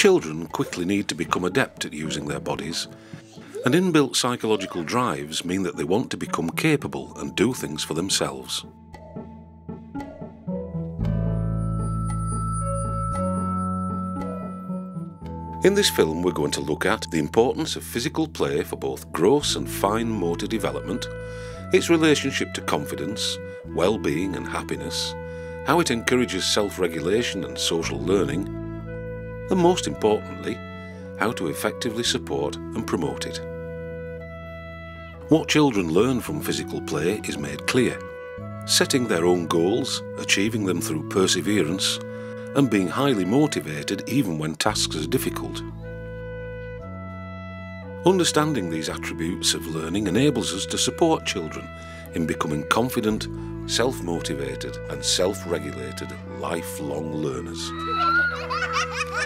Children quickly need to become adept at using their bodies, and inbuilt psychological drives mean that they want to become capable and do things for themselves. In this film, we're going to look at the importance of physical play for both gross and fine motor development, its relationship to confidence, well-being and happiness, how it encourages self-regulation and social learning, and most importantly, how to effectively support and promote it. What children learn from physical play is made clear. Setting their own goals, achieving them through perseverance, and being highly motivated even when tasks are difficult. Understanding these attributes of learning enables us to support children in becoming confident, self-motivated and self-regulated lifelong learners.